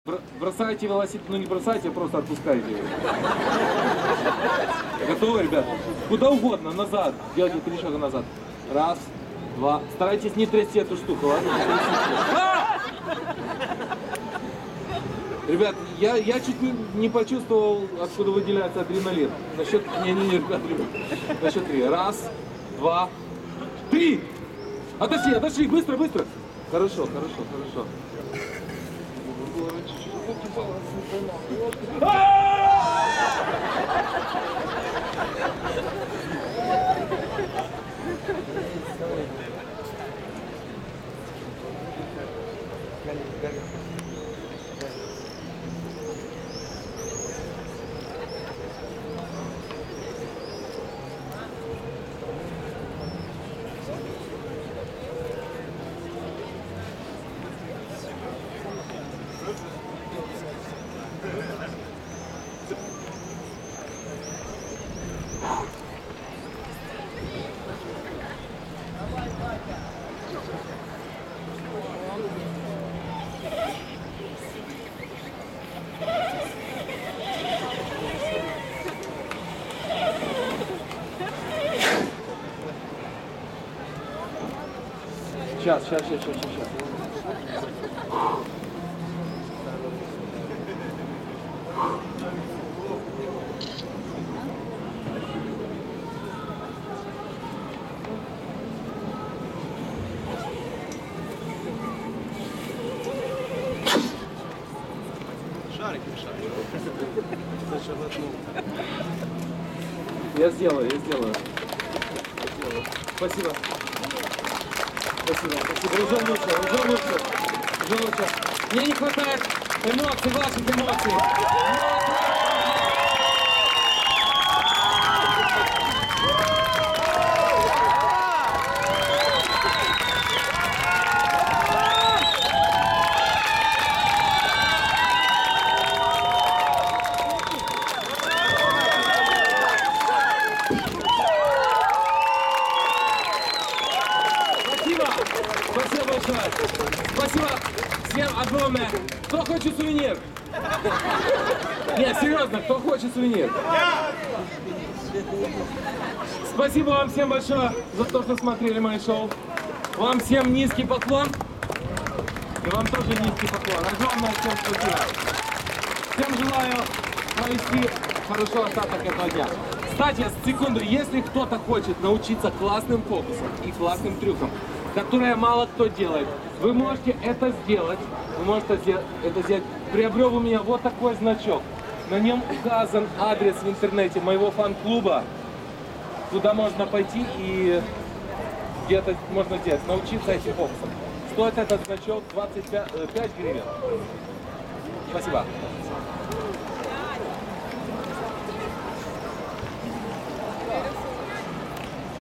Бросайте велосипед, ну не бросайте, а просто отпускайте его. Готовы, ребята? Куда угодно, назад. Делайте 3 шага назад. Раз, два. Старайтесь не трясти эту штуку, ладно? Ребят, я чуть не почувствовал, откуда выделяется адреналин. На счет... Не, ребят. На счет 3. Раз, два, 3. Отошли, быстро. Хорошо. Сейчас. Шарик. Я сделаю. Спасибо. Уже лучше. Мне не хватает эмоций, ваших эмоций. Спасибо большое. Спасибо всем огромное. Кто хочет сувенир? Нет, серьезно, кто хочет сувенир? Спасибо вам всем большое за то, что смотрели мои шоу. Вам всем низкий поклон. И вам тоже низкий поклон. Огромное всем спасибо. Всем желаю провести хорошо остаток этого дня. Кстати, секунду, если кто-то хочет научиться классным фокусам и классным трюкам, которые мало кто делает, вы можете это сделать. Приобрел у меня вот такой значок. На нем указан адрес в интернете моего фан-клуба. Туда можно пойти и где-то можно делать, научиться этим фокусам. Стоит этот значок 25 гривен. Спасибо.